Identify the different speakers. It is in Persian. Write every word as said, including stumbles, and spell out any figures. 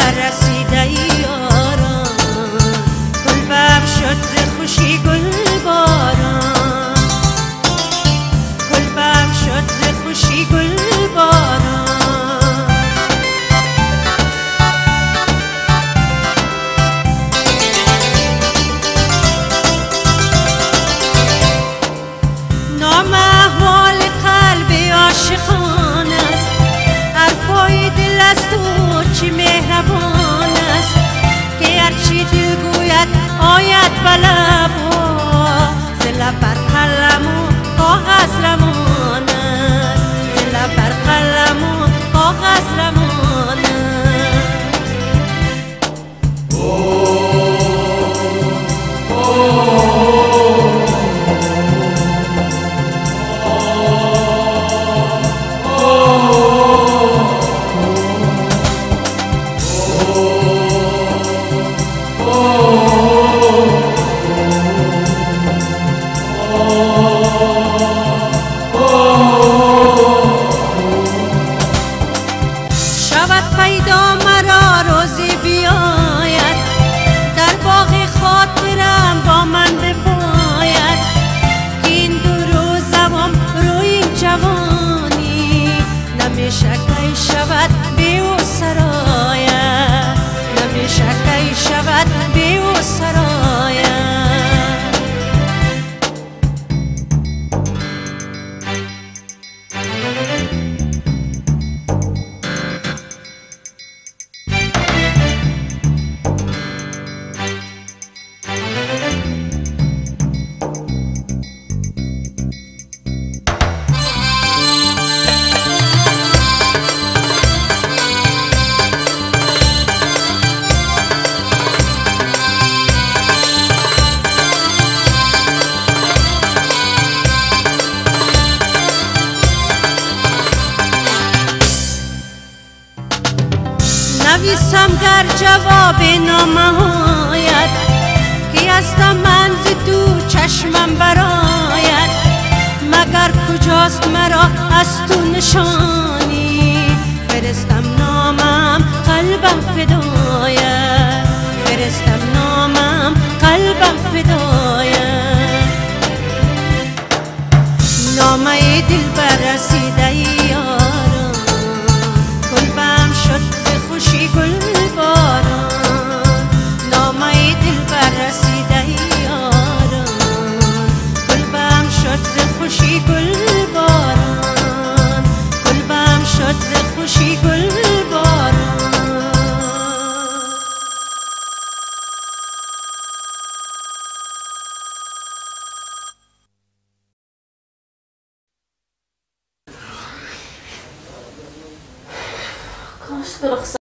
Speaker 1: دلبر رسیده یاران، قلبم شد ز خوشی گل باران، قلبم شد ز خوشی گل باران. نام احوال قلب عاشقان است، حرفای دل است و چی مهربان است، که هرچی دل گوید آید به لبها، ز لب بر قلم و کاغذ روان است، ز لب بر قلم و کاغذ روان است. شود پیدا مرا روزی بیاید، در باغ خاطرم با من بپاید، که این دو روزم روی این جوانی نمیشه کی شود بی او سراید، نمیشه کی شود بی او سراید. نویسم در جواب نامه‌هایت، که هستم من ز تو چشمم برآید، مگر کجاست مرا از تو نشانی، فرستم نامم قلبم فدایت، فرستم نامم قلبم فدایت. نامه دلبر رسیده یاران، قلبم شد خوشی گل باران، نامه دلبر رسیده یاران، قلبم شد ز خوشی گل باران، قلبم شد ز خوشی گل باران.
Speaker 2: کاش برخصت